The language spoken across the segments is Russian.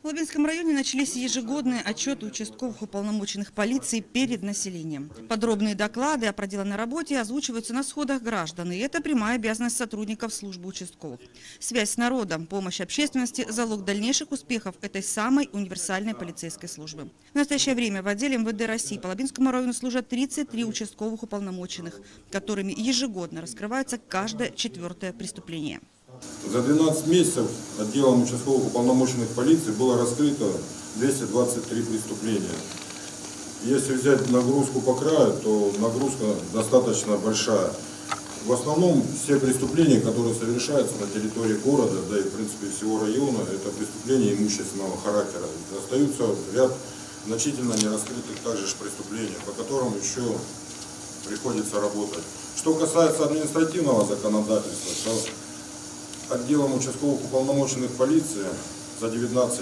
Лабинском районе начались ежегодные отчеты участковых уполномоченных полиции перед населением. Подробные доклады о проделанной работе озвучиваются на сходах граждан, и это прямая обязанность сотрудников службы участковых. Связь с народом, помощь общественности – залог дальнейших успехов этой самой универсальной полицейской службы. В настоящее время в отделе МВД России по Лабинскому району служат 33 участковых уполномоченных, которыми ежегодно раскрывается каждое 4-е преступление. За 12 месяцев отделом участковых уполномоченных полиции было раскрыто 223 преступления. Если взять нагрузку по краю, то нагрузка достаточно большая. В основном все преступления, которые совершаются на территории города, да и в принципе всего района, это преступления имущественного характера. Остаются ряд значительно нераскрытых также преступлений, по которым еще приходится работать. Что касается административного законодательства, то отделом участковых уполномоченных полиции за 19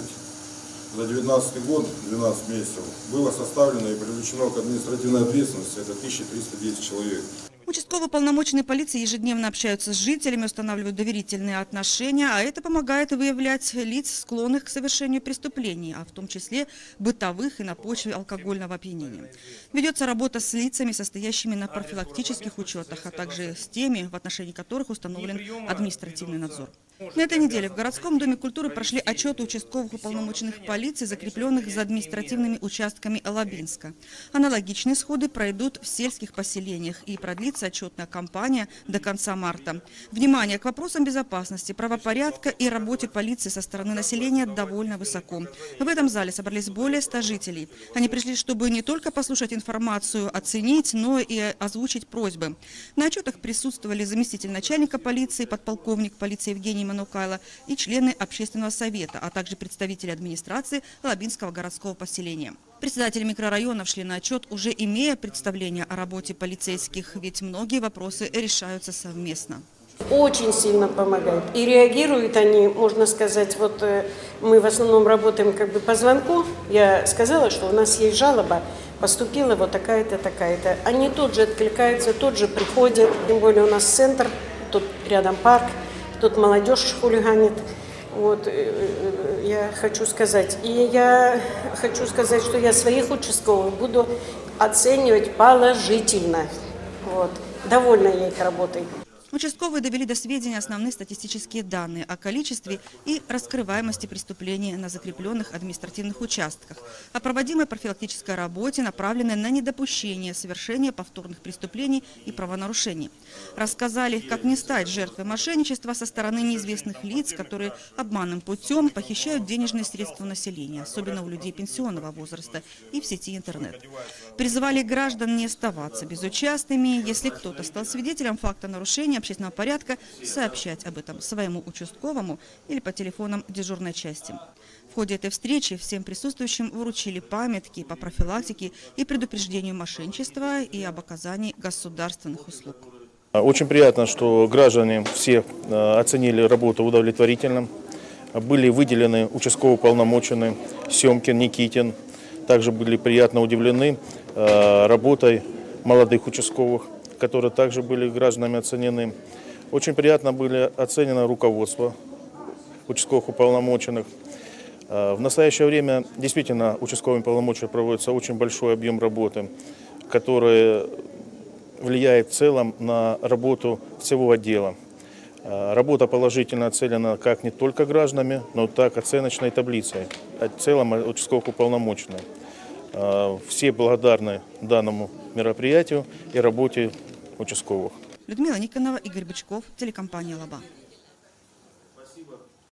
год, 12 месяцев, было составлено и привлечено к административной ответственности это 1310 человек. Участковые уполномоченные полиции ежедневно общаются с жителями, устанавливают доверительные отношения, а это помогает выявлять лиц, склонных к совершению преступлений, а в том числе бытовых и на почве алкогольного опьянения. Ведется работа с лицами, состоящими на профилактических учетах, а также с теми, в отношении которых установлен административный надзор. На этой неделе в городском доме культуры прошли отчеты участковых уполномоченных полиции, закрепленных за административными участками Лабинска. Аналогичные сходы пройдут в сельских поселениях и продлится отчетная кампания до конца марта. Внимание к вопросам безопасности, правопорядка и работе полиции со стороны населения довольно высоко. В этом зале собрались более 100 жителей. Они пришли, чтобы не только послушать информацию, оценить, но и озвучить просьбы. На отчетах присутствовали заместитель начальника полиции, подполковник полиции Евгений Манукайло и члены общественного совета, а также представители администрации Лабинского городского поселения. Председатели микрорайонов шли на отчет, уже имея представление о работе полицейских, ведь многие вопросы решаются совместно. Очень сильно помогают. И реагируют они, можно сказать, вот мы в основном работаем как бы по звонку. Я сказала, что у нас есть жалоба, поступила вот такая-то, такая-то. Они тут же откликаются, тут же приходят. Тем более у нас центр, тут рядом парк, тут молодежь хулиганит. Вот, я хочу сказать. И я хочу сказать, что я своих участковых буду оценивать положительно. Вот. Довольна я их работой. Участковые довели до сведения основные статистические данные о количестве и раскрываемости преступлений на закрепленных административных участках, о проводимой профилактической работе, направленной на недопущение совершения повторных преступлений и правонарушений. Рассказали, как не стать жертвой мошенничества со стороны неизвестных лиц, которые обманным путем похищают денежные средства населения, особенно у людей пенсионного возраста и в сети интернет. Призывали граждан не оставаться безучастными, если кто-то стал свидетелем факта нарушения общественного порядка, сообщать об этом своему участковому или по телефонам дежурной части. В ходе этой встречи всем присутствующим вручили памятки по профилактике и предупреждению мошенничества и об оказании государственных услуг. Очень приятно, что граждане все оценили работу удовлетворительно. Были выделены участково уполномоченные Семкин, Никитин. Также были приятно удивлены работой молодых участковых, которые также были гражданами оценены. Очень приятно были оценено руководство участковых уполномоченных. В настоящее время действительно участковыми уполномоченными проводится очень большой объем работы, который влияет в целом на работу всего отдела. Работа положительно оценена как не только гражданами, но так и оценочной таблицей, в целом участковых уполномоченных. Все благодарны данному мероприятию и работе участковых. Людмила Никонова, Игорь Бычков, телекомпания «Лаба».